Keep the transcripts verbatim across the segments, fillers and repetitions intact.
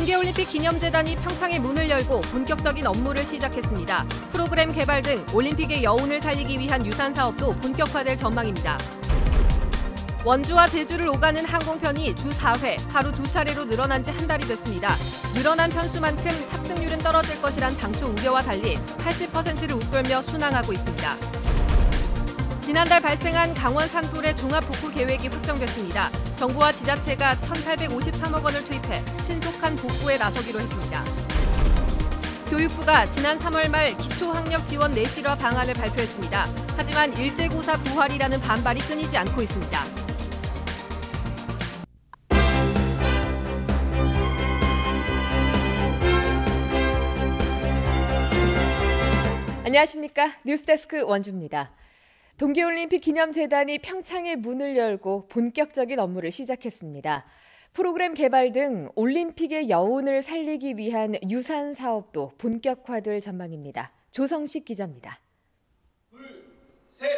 동계올림픽 기념재단이 평창에 문을 열고 본격적인 업무를 시작했습니다. 프로그램 개발 등 올림픽의 여운을 살리기 위한 유산 사업도 본격화될 전망입니다. 원주와 제주를 오가는 항공편이 주 사 회, 하루 두 차례로 늘어난 지 한 달이 됐습니다. 늘어난 편수만큼 탑승률은 떨어질 것이란 당초 우려와 달리 팔십 퍼센트를 웃돌며 순항하고 있습니다. 지난달 발생한 강원 산불의 종합복구 계획이 확정됐습니다. 정부와 지자체가 천팔백오십삼억 원을 투입해 신속한 복구에 나서기로 했습니다. 교육부가 지난 삼월 말 기초학력 지원 내실화 방안을 발표했습니다. 하지만 일제고사 부활이라는 반발이 끊이지 않고 있습니다. 안녕하십니까. 뉴스데스크 원주입니다. 동계올림픽 기념재단이 평창에 문을 열고 본격적인 업무를 시작했습니다. 프로그램 개발 등 올림픽의 여운을 살리기 위한 유산 사업도 본격화될 전망입니다. 조성식 기자입니다. 둘, 셋.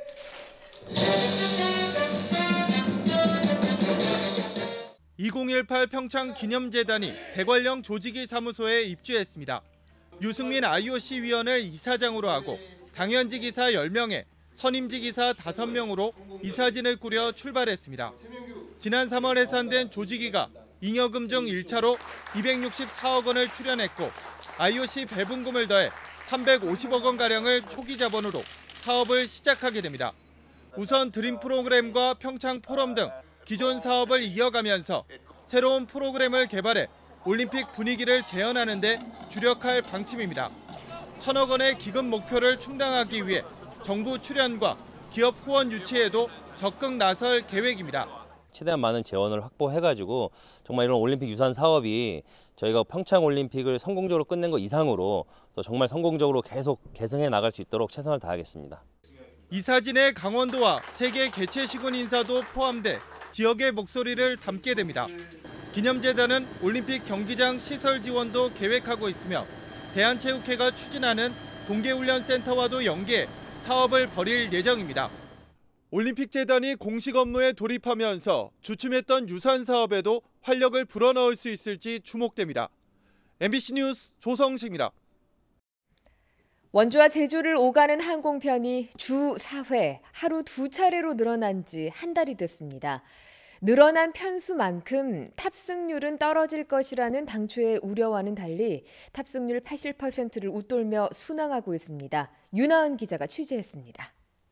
이천십팔 평창 기념재단이 대관령 조직위 사무소에 입주했습니다. 유승민 아이오씨 위원을 이사장으로 하고 당연직 이사 열 명에 선임직 이사 다섯 명으로 이사진을 꾸려 출발했습니다. 지난 삼월 해산된 조직위가 잉여금 중 일 차로 이백육십사억 원을 출연했고 아이오씨 배분금을 더해 삼백오십억 원가량을 초기 자본으로 사업을 시작하게 됩니다. 우선 드림 프로그램과 평창 포럼 등 기존 사업을 이어가면서 새로운 프로그램을 개발해 올림픽 분위기를 재현하는 데 주력할 방침입니다. 천억 원의 기금 목표를 충당하기 위해 정부 출연과 기업 후원 유치에도 적극 나설 계획입니다. 최대한 많은 재원을 확보해가지고 정말 이런 올림픽 유산 사업이 저희가 평창 올림픽을 성공적으로 끝낸 것 이상으로 또 정말 성공적으로 계속 계승해 나갈 수 있도록 최선을 다하겠습니다. 이사진의 강원도와 세계 개최시군 인사도 포함돼 지역의 목소리를 담게 됩니다. 기념재단은 올림픽 경기장 시설 지원도 계획하고 있으며 대한체육회가 추진하는 동계훈련센터와도 연계해 사업을 벌일 예정입니다. 올림픽재단이 공식 업무에 돌입하면서 주춤했던 유산 사업에도 활력을 불어넣을 수 있을지 주목됩니다. 엠비씨 뉴스 조성식입니다. 원주와 제주를 오가는 항공편이 주 사 회, 하루 두 차례로 늘어난 지 한 달이 됐습니다. 늘어난 편수만큼 탑승률은 떨어질 것이라는 당초의 우려와는 달리 탑승률 팔십 퍼센트를 웃돌며 순항하고 있습니다. 윤하은 기자가 취재했습니다.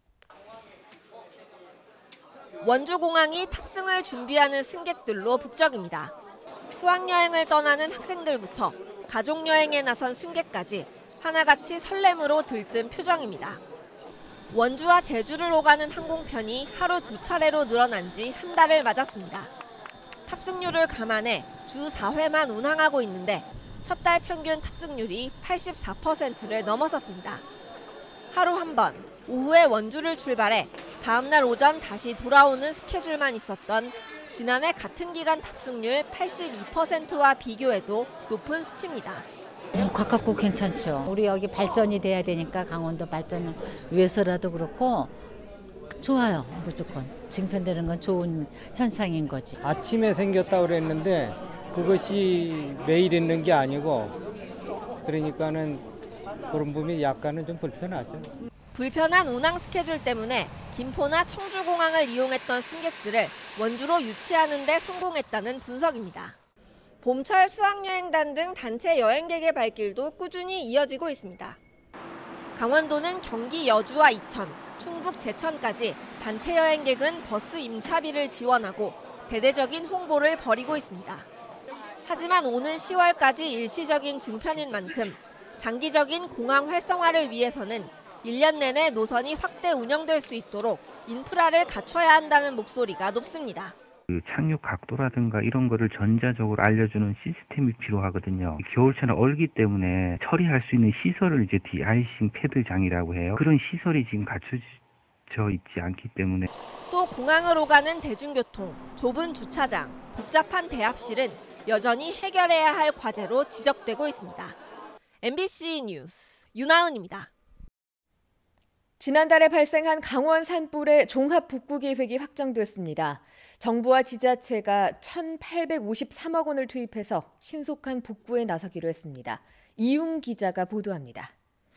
원주공항이 탑승을 준비하는 승객들로 북적입니다. 수학여행을 떠나는 학생들부터 가족여행에 나선 승객까지 하나같이 설렘으로 들뜬 표정입니다. 원주와 제주를 오가는 항공편이 하루 두 차례로 늘어난 지 한 달을 맞았습니다. 탑승률을 감안해 주 사 회만 운항하고 있는데 첫 달 평균 탑승률이 팔십사 퍼센트를 넘어섰습니다. 하루 한 번, 오후에 원주를 출발해 다음 날 오전 다시 돌아오는 스케줄만 있었던 지난해 같은 기간 탑승률 팔십이 퍼센트와 비교해도 높은 수치입니다. 어, 가깝고 괜찮죠. 우리 여기 발전이 돼야 되니까 강원도 발전을 위해서라도 그렇고 좋아요. 무조건 증편되는 건 좋은 현상인 거지. 아침에 생겼다고 그랬는데 그것이 매일 있는 게 아니고 그러니까는 그런 부분이 약간은 좀 불편하죠. 불편한 운항 스케줄 때문에 김포나 청주공항을 이용했던 승객들을 원주로 유치하는 데 성공했다는 분석입니다. 봄철 수학여행단 등 단체 여행객의 발길도 꾸준히 이어지고 있습니다. 강원도는 경기 여주와 이천, 충북 제천까지 단체 여행객은 버스 임차비를 지원하고 대대적인 홍보를 벌이고 있습니다. 하지만 오는 시월까지 일시적인 증편인 만큼 장기적인 공항 활성화를 위해서는 일 년 내내 노선이 확대 운영될 수 있도록 인프라를 갖춰야 한다는 목소리가 높습니다. 그 착륙 각도라든가 이런 거를 전자적으로 알려주는 시스템이 필요하거든요. 겨울철은 얼기 때문에 처리할 수 있는 시설을 이제 디아이싱 패드장이라고 해요. 그런 시설이 지금 갖춰져 있지 않기 때문에. 또 공항을 오가는 대중교통, 좁은 주차장, 복잡한 대합실은 여전히 해결해야 할 과제로 지적되고 있습니다. 엠비씨 뉴스 윤하은입니다. 지난달에 발생한 강원 산불의 종합 복구 계획이 확정됐습니다. 정부와 지자체가 천팔백오십삼억 원을 투입해서 신속한 복구에 나서기로 했습니다. 이웅 기자가 보도합니다.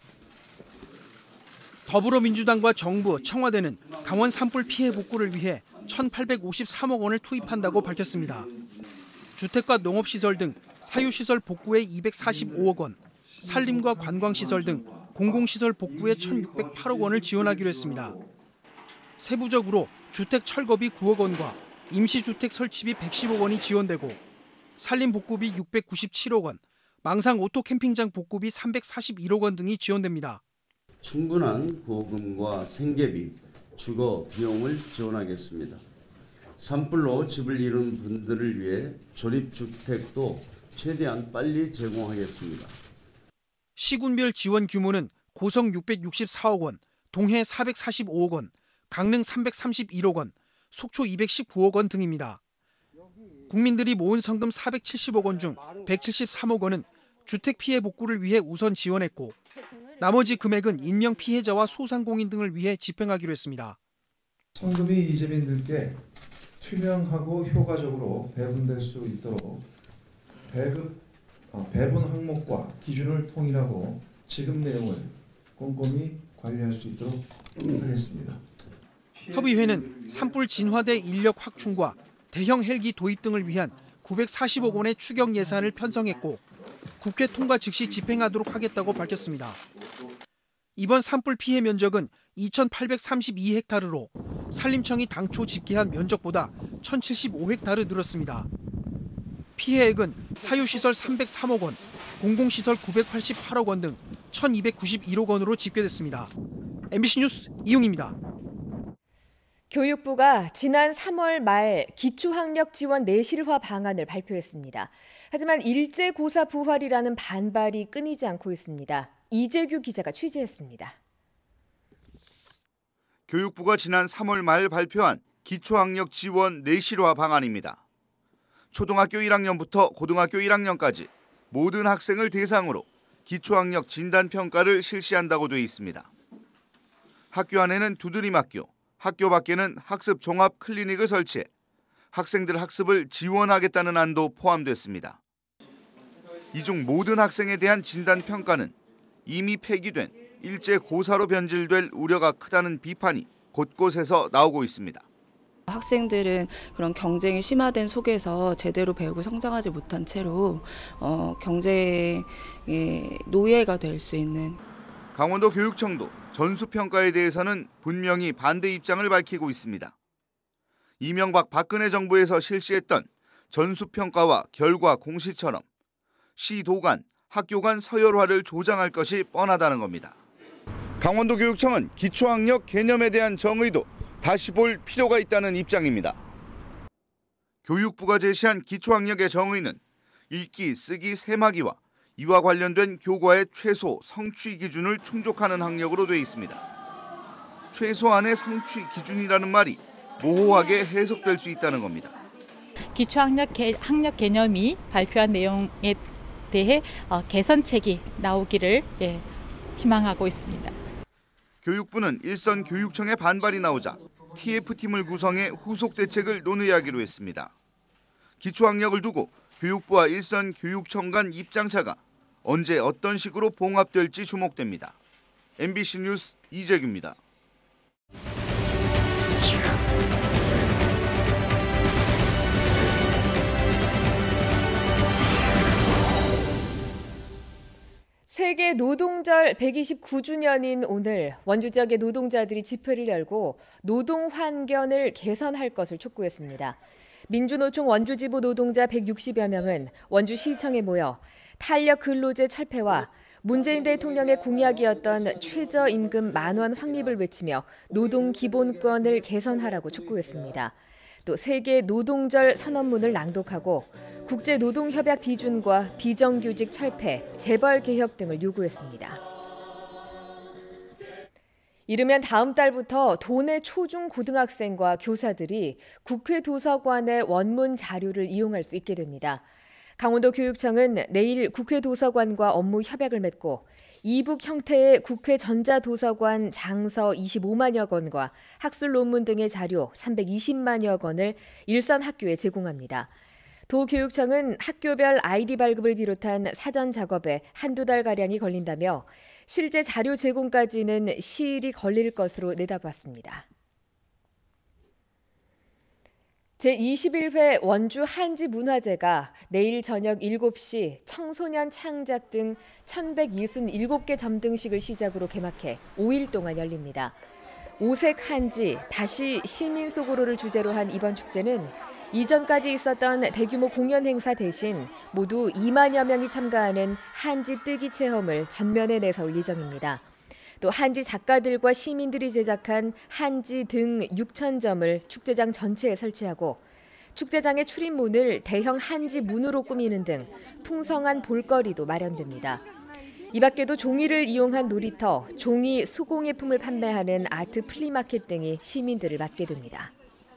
더불어민주당과 정부, 청와대는 강원 산불 피해 복구를 위해 천팔백오십삼억 원을 투입한다고 밝혔습니다. 주택과 농업시설 등 사유시설 복구에 이백사십오억 원, 산림과 관광시설 등 공공시설 복구에 천육백팔억 원을 지원하기로 했습니다. 세부적으로 주택 철거비 구억 원과 임시주택 설치비 백십억 원이 지원되고 산림 복구비 육백구십칠억 원, 망상 오토 캠핑장 복구비 삼백사십일억 원 등이 지원됩니다. 충분한 보금과 생계비, 주거 비용을 지원하겠습니다. 산불로 집을 잃은 분들을 위해 조립주택도 최대한 빨리 제공하겠습니다. 시군별 지원 규모는 고성 육백육십사억 원, 동해 사백사십오억 원, 강릉 삼백삼십일억 원, 속초 이백십구억 원 등입니다. 국민들이 모은 성금 사백칠십억 원 중 백칠십삼억 원은 주택 피해 복구를 위해 우선 지원했고 나머지 금액은 인명 피해자와 소상공인 등을 위해 집행하기로 했습니다. 성금이 이재민들께 투명하고 효과적으로 배분될 수 있도록 배급, 어, 배분 항목과 기준을 통일하고 지급 내용을 꼼꼼히 관리할 수 있도록 하겠습니다. 협의회는 산불 진화대 인력 확충과 대형 헬기 도입 등을 위한 구백사십억 원의 추경 예산을 편성했고 국회 통과 즉시 집행하도록 하겠다고 밝혔습니다. 이번 산불 피해 면적은 이천팔백삼십이 헥타르로 산림청이 당초 집계한 면적보다 천칠십오 헥타르 늘었습니다. 피해액은 사유시설 삼백삼억 원, 공공시설 구백팔십팔억 원 등 천이백구십일억 원으로 집계됐습니다. 엠비씨 뉴스 이용입니다. 교육부가 지난 삼월 말 기초학력 지원 내실화 방안을 발표했습니다. 하지만 일제고사 부활이라는 반발이 끊이지 않고 있습니다. 이재규 기자가 취재했습니다. 교육부가 지난 삼월 말 발표한 기초학력 지원 내실화 방안입니다. 초등학교 일 학년부터 고등학교 일 학년까지 모든 학생을 대상으로 기초학력 진단평가를 실시한다고 돼 있습니다. 학교 안에는 두드림학교, 학교 밖에는 학습 종합 클리닉을 설치해 학생들 학습을 지원하겠다는 안도 포함됐습니다. 이 중 모든 학생에 대한 진단평가는 이미 폐기된 일제 고사로 변질될 우려가 크다는 비판이 곳곳에서 나오고 있습니다. 학생들은 그런 경쟁이 심화된 속에서 제대로 배우고 성장하지 못한 채로 어, 경쟁의 노예가 될 수 있는. 강원도 교육청도 전수평가에 대해서는 분명히 반대 입장을 밝히고 있습니다. 이명박 박근혜 정부에서 실시했던 전수평가와 결과 공시처럼 시도 간, 학교 간 서열화를 조장할 것이 뻔하다는 겁니다. 강원도 교육청은 기초학력 개념에 대한 정의도 다시 볼 필요가 있다는 입장입니다. 교육부가 제시한 기초학력의 정의는 읽기, 쓰기, 세마기와 이와 관련된 교과의 최소 성취 기준을 충족하는 학력으로 되어 있습니다. 최소한의 성취 기준이라는 말이 모호하게 해석될 수 있다는 겁니다. 기초학력 개, 학력 개념이 발표한 내용에 대해 어, 개선책이 나오기를 예, 희망하고 있습니다. 교육부는 일선 교육청의 반발이 나오자 티에프팀을 구성해 후속 대책을 논의하기로 했습니다. 기초학력을 두고 교육부와 일선 교육청 간 입장차가 언제 어떤 식으로 봉합될지 주목됩니다. 엠비씨 뉴스 이재규입니다. 세계 노동절 백이십구 주년인 오늘 원주 지역의 노동자들이 집회를 열고 노동 환경을 개선할 것을 촉구했습니다. 민주노총 원주지부 노동자 백육십여 명은 원주시청에 모여 탄력 근로제 철폐와 문재인 대통령의 공약이었던 최저임금 만원 확립을 외치며 노동 기본권을 개선하라고 촉구했습니다. 또 세계 노동절 선언문을 낭독하고 국제노동협약 비준과 비정규직 철폐, 재벌 개혁 등을 요구했습니다. 이르면 다음 달부터 도내 초중 고등학생과 교사들이 국회 도서관의 원문 자료를 이용할 수 있게 됩니다. 강원도 교육청은 내일 국회 도서관과 업무 협약을 맺고 이북 형태의 국회 전자도서관 장서 이십오만여 건과 학술 논문 등의 자료 삼백이십만여 건을 일선 학교에 제공합니다. 도교육청은 학교별 아이디 발급을 비롯한 사전 작업에 한두 달가량이 걸린다며 실제 자료 제공까지는 시일이 걸릴 것으로 내다봤습니다. 제이십일 회 원주 한지문화제가 내일 저녁 일곱 시 청소년 창작 등 천백육십칠 개 점등식을 시작으로 개막해 오 일 동안 열립니다. 오색 한지, 다시 시민 속으로를 주제로 한 이번 축제는 이전까지 있었던 대규모 공연 행사 대신 모두 이만여 명이 참가하는 한지 뜨기 체험을 전면에 내세울 예정입니다. 또 한지 작가들과 시민들이 제작한 한지 등 육천 점을 축제장 전체에 설치하고 축제장의 출입문을 대형 한지 문으로 꾸미는 등 풍성한 볼거리도 마련됩니다. 이 밖에도 종이를 이용한 놀이터, 종이 수공예품을 판매하는 아트 플리마켓 등이 시민들을 맞게 됩니다.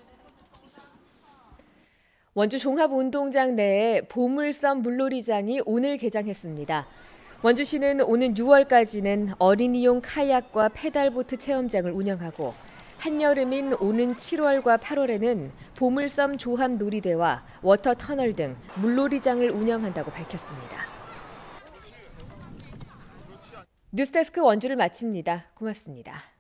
원주 종합운동장 내에 보물섬 물놀이장이 오늘 개장했습니다. 원주시는 오는 유월까지는 어린이용 카약과 페달보트 체험장을 운영하고 한여름인 오는 칠월과 팔월에는 보물섬 조합 놀이대와 워터터널 등 물놀이장을 운영한다고 밝혔습니다. 뉴스데스크 원주를 마칩니다. 고맙습니다.